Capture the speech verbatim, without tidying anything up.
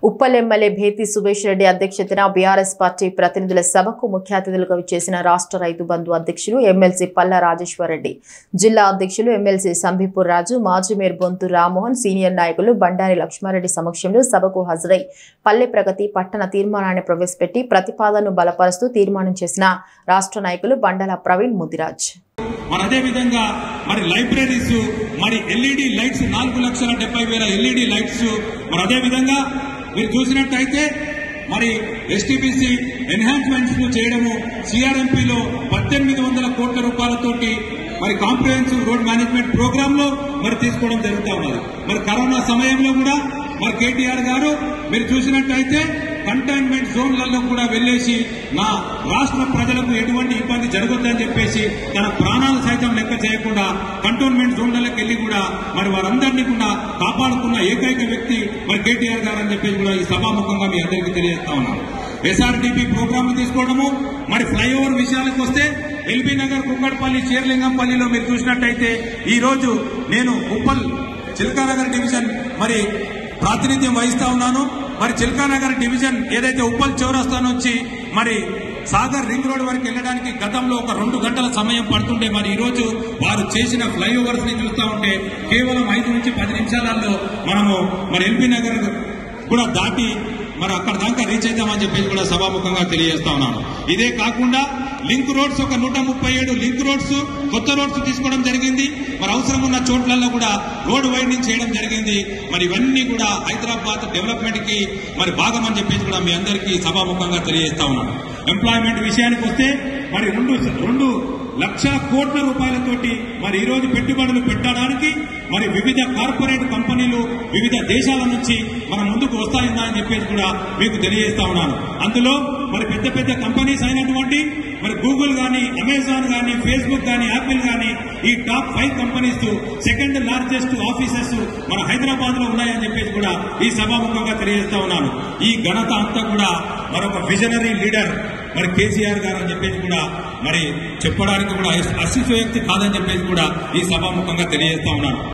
Uppal MLA Bheti Subhash Reddy అధ్యక్షతన BRS party ప్రతినిధుల సభకు ముఖ్య అతిథులుగా విచ్చేసిన రాష్ట్ర రైతు బంధు అధ్యక్షులు ఎమ్మెల్సీ పల్లా రాజేశ్వర్ రెడ్డి, జిల్లా అధ్యక్షులు ఎమ్మెల్సీ సంబీపూర్ రాజు, మాజీ మేయర్ బొంతు రామ్మోహన్, సీనియర్ నాయకులు బండారి లక్ష్మారెడ్డి సమక్షంలో సభకు హాజరై పల్లె ప్రగతి పట్టణ తీర్మానాన్ని ప్రవేశపెట్టి ప్రతిపాదనను బలపరుస్తూ తీర్మానం చేసిన రాష్ట్ర నాయకులు బండాల ప్రవీణ్ ముదిరాజ్. మరి అదే విధంగా మరి లైబ్రరీస్ మరి ఎల్ఈడి లైట్స్ నాలుగు లక్షల డెబ్బై వేల ఎల్ఈడి లైట్స్ మరి అదే విధంగా మీరు చూసినట్టయితే మరి ఎస్టీబీసీ ఎన్హాన్స్మెంట్స్ ను చేయడము, సిఆర్ఎంపీలో పద్దెనిమిది వందల కోట్ల రూపాయలతోటి మరి కాంప్రిహెన్సివ్ రోడ్ మేనేజ్మెంట్ ప్రోగ్రామ్ లో మరి తీసుకోవడం జరుగుతూ ఉన్నది. మరి కరోనా సమయంలో కూడా మరి కేటీఆర్ గారు మీరు చూసినట్టయితే కంటైన్మెంట్ జోన్లలో కూడా వెళ్లేసి నా రాష్ట్ర ప్రజలకు ఎటువంటి ఇబ్బంది జరగొద్దని చెప్పేసి తన ప్రాణాలు సైతం లెక్క చేయకుండా కంటోన్మెంట్ జోన్లకు వెళ్లి కూడా మరి వారందరినీ కూడా కాపాడుకున్న ఏకైక వ్యక్తి మరి కేటీఆర్ గారు అని చెప్పేసి కూడా ఈ సభాముఖంగా మీ అందరికీ తెలియజేస్తా ఉన్నాను. ఎస్ఆర్డీపీ ప్రోగ్రామ్ తీసుకోవడము, మరి ఫ్లైఓవర్ విషయాలకు వస్తే ఎల్బీ నగర్, కుక్కడపల్లి, షేర్లింగంపల్లిలో మీరు చూసినట్టయితే ఈ రోజు నేను ఉప్పల్ చిల్కానగర్ డివిజన్ మరి ప్రాతినిధ్యం వహిస్తా ఉన్నాను. మరి చిల్కానగర్ డివిజన్ ఏదైతే ఉప్పల్ చౌరస్తా నుంచి మరి సాగర్ రింగ్ రోడ్ వరకు వెళ్ళడానికి గతంలో ఒక రెండు గంటల సమయం పడుతుంటే మరి ఈ రోజు వారు చేసిన ఫ్లైఓవర్స్ ని చూస్తా ఉంటే కేవలం ఐదు నుంచి పది నిమిషాలలో మనము మరి ఎల్బీ నగర్ కూడా దాటి మరి అక్కడ దాకా రీచ్ అవుతామని చెప్పేసి కూడా సభాముఖంగా తెలియజేస్తా ఉన్నాను. ఇదే కాకుండా లింక్ రోడ్స్ ఒక నూట ముప్పై ఏడు లింక్ రోడ్స్ కొత్త రోడ్స్ తీసుకోవడం జరిగింది. మరి అవసరం ఉన్న చోట్లలో కూడా రోడ్ వైడనింగ్ చేయడం జరిగింది. మరి ఇవన్నీ కూడా హైదరాబాద్ డెవలప్మెంట్ కి మరి భాగం అని చెప్పేసి కూడా మీ అందరికీ సభాముఖంగా తెలియజేస్తా ఉన్నాను. ఎంప్లాయ్మెంట్ విషయానికి వస్తే మరి రెండు రెండు లక్షల కోట్ల రూపాయలతోటి మరి ఈ రోజు పెట్టుబడులు పెట్టడానికి మరి వివిధ కార్పొరేట్ కంపెనీలు వివిధ దేశాల నుంచి మన ముందుకు వస్తాయని చెప్పేసి కూడా మీకు తెలియజేస్తా ఉన్నాను. అందులో మరి పెద్ద పెద్ద కంపెనీస్ అయినటువంటి మరి గూగుల్ గానీ, అమెజాన్ గానీ, ఫేస్బుక్ గానీ, యాపిల్ గానీ ఈ top five companies second largest offices మన హైదరాబాద్ లో ఉన్నాయని చెప్పేసి కూడా ఈ సభాముఖంగా తెలియజేస్తా ఉన్నాను. ఈ ఘనత అంతా కూడా మరొక విజనరీ లీడర్ మరి కేసీఆర్ గారు అని చెప్పేసి కూడా మరి చెప్పడానికి కూడా అతిశయోక్తి కాదని చెప్పేసి కూడా ఈ సభాముఖంగా తెలియజేస్తా ఉన్నాను.